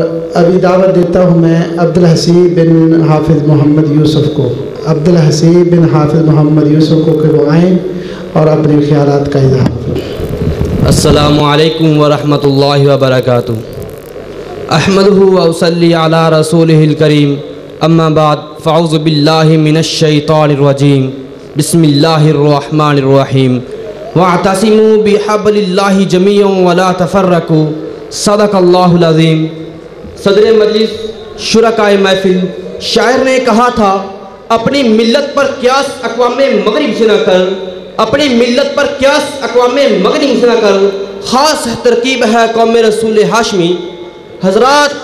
ابھی دعوت دیتا ہوں میں عبدالحسیب بن حافظ محمد یوسف کو، عبدالحسیب بن حافظ محمد یوسف کو کہ وہ آئیں اور اپنے خیالات کا اظہار کریں۔ السلام علیکم ورحمۃ اللہ وبرکاتہ۔ احمدہ واصلی علی رسولہ الکریم، اما بعد فاعوذ باللہ من الشیطان الرجیم، بسم اللہ الرحمن الرحیم۔ واعتصموا بحبل اللہ جمیعا ولا تفرقوا، صدق اللہ العظیم۔ صدر مجلس، شرکائے محفل، شاعر نے کہا تھا اپنی ملت پر قیاس اقوام مغرب سے نہ کر، اپنی ملت پر قیاس اقوام مغرب سے نہ کر، خاص ترکیب ہے قوم رسول ہاشمی۔ حضرات،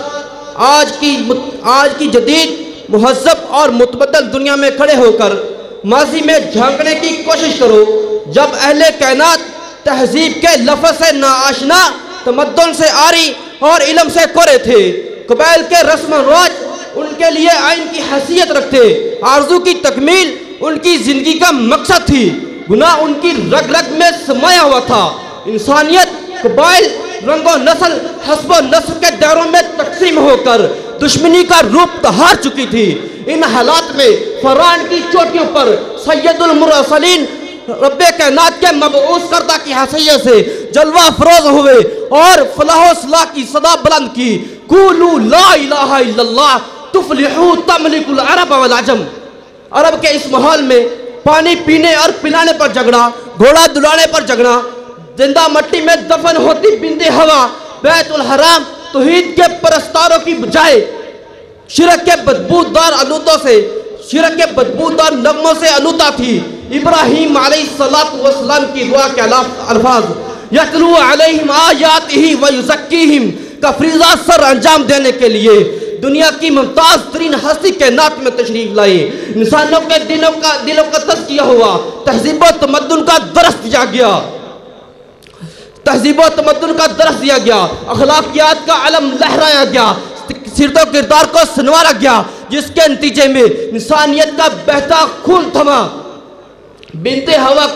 آج کی جدید مہذب اور متبدل دنیا میں کھڑے ہو کر ماضی میں جھانکنے کی کوشش کرو، جب اہل کائنات تہذیب کے لفظ سے ناآشنا، تمدن سے عاری اور علم سے کورے تھے۔ قبائل کے رسم و رواج ان کے لیے آئین کی حیثیت رکھتے، آرزو کی تکمیل ان کی زندگی کا مقصد تھی، گناہ ان کی رگ رگ میں سمایا ہوا تھا۔ انسانیت قبائل، رنگ و نسل، حسب و نسل کے دائروں میں تقسیم ہو کر دشمنی کا روپ دھار چکی تھی۔ ان حالات میں فرعون کی چوٹیوں پر سید المرسلین رب کائنات کے مبعوث کردہ کی حیثیت سے جلوہ افروز ہوئے اور فلاح و صلاح کی صدا بلند کی۔ قولوا لا الہ الا اللہ تفلحوا تملک العرب والعجم۔ عرب کے اس ماحول میں پانی پینے اور پلانے پر جھگڑا، گھوڑا دلانے پر جھگڑا، زندہ مٹی میں دفن ہوتی بند ہوا بیت الحرام توحید کے پرستاروں کی بجائے شرک کے بدبودار آلودوں سے، شرک کے بدبودار نغموں سے آلودہ تھی۔ ابراہیم علیہ السلام کی دعا کے الفاظ یتلو علیہم آیاتہ ویزکیہم کا فریضہ سر انجام دینے کے لیے دنیا کی ممتاز ترین ہستی کائنات میں تشریف لائی۔ انسانوں کے دلوں کا تزکیہ ہوا، تہذیب و تمدن کا درس دیا گیا، تہذیب و تمدن کا درس دیا گیا، اخلاقیات کا علم لہرایا گیا، سیرت و کردار کو سنوارا گیا، جس کے نتیجے میں انسانیت کا بہتا خون تھما، بنت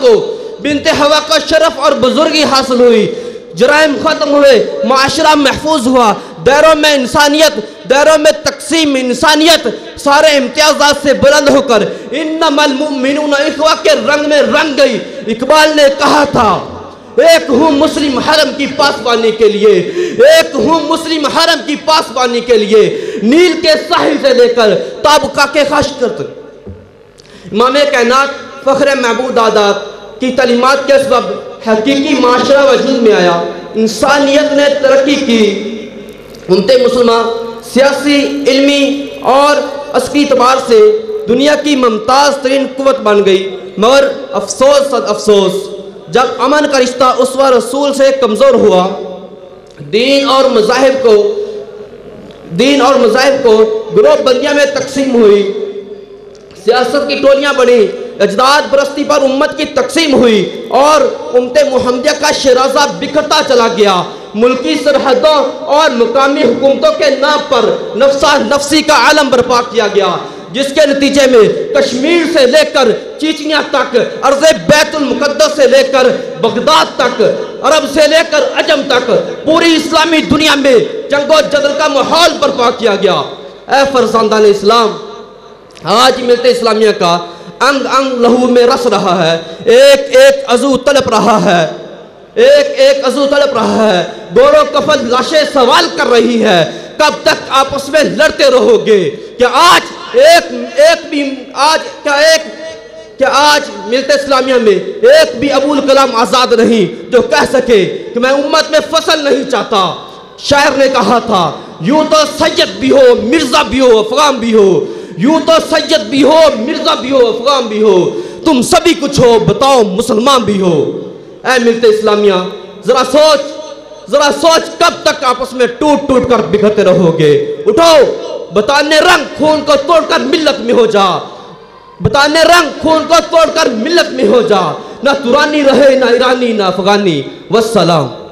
ہوا کو شرف اور بزرگی حاصل ہوئی، جرائم ختم ہوئے، معاشرہ محفوظ ہوا، دائروں میں انسانیت، دائروں میں تقسیم انسانیت سارے امتیازات سے بلند ہو کر انما المؤمنون اخوہ کے رنگ میں رنگ گئی۔ اقبال نے کہا تھا ایک ہوں مسلم حرم کی پاسبانی کے لیے، ایک ہوں مسلم حرم کی پاسبانی کے لیے، نیل کے ساحل سے لے کر تابقہ کے خاشقر تک۔ امام کائنات فخر معبود آداب کی تعلیمات کے سبب حقیقی معاشرہ وجود میں آیا، انسانیت نے ترقی کی، امت مسلمہ سیاسی، علمی اور عسکری اعتبار سے دنیا کی ممتاز ترین قوت بن گئی۔ مگر افسوس صد افسوس، جب امن کا رشتہ اسوہ رسول سے کمزور ہوا، دین اور مذاہب کو گروہ بندیاں میں تقسیم ہوئی، سیاست کی ٹولیاں بڑی، اجداد پرستی پر امت کی تقسیم ہوئی اور امت محمدیہ کا شیرازہ بکھرتا چلا گیا، ملکی سرحدوں اور مقامی حکومتوں کے نام پر نفسا نفسی کا عالم برپا کیا گیا، جس کے نتیجے میں کشمیر سے لے کر چیچنیا تک، ارض بیت المقدس سے لے کر بغداد تک، عرب سے لے کر عجم تک پوری اسلامی دنیا میں جنگ و جدل کا ماحول برپا کیا گیا۔ اے فرزندان اسلام، آج ملت اسلامیہ کا انگ انگ لہو میں رس رہا ہے، ایک ایک عضو تڑپ رہا ہے، ایک ایک عضو تڑپ رہا ہے، گور و کفن لاشیں سوال کر رہی ہے، کب تک آپس میں لڑتے رہو گے؟ کہ آج آج ملت اسلامیہ میں ایک بھی ابوالکلام آزاد نہیں جو کہہ سکے کہ میں امت میں فصل نہیں چاہتا۔ شاعر نے کہا تھا یوں تو سید بھی ہو، مرزا بھی ہو، افغان بھی ہو، یوں تو سید بھی ہو، مرزا بھی ہو، افغان بھی ہو، تم سبھی کچھ ہو، بتاؤ مسلمان بھی ہو۔ اے ملت اسلامیہ، ذرا سوچ کب تک آپس میں ٹوٹ ٹوٹ کر بکھرتے رہو گے؟ اٹھو، بتانے رنگ خون کو توڑ کر ملت میں ہو جا، بتانے رنگ خون کو توڑ کر ملت میں ہو جا، نہ ترانی رہے، نہ ایرانی، نہ افغانی۔ والسلام۔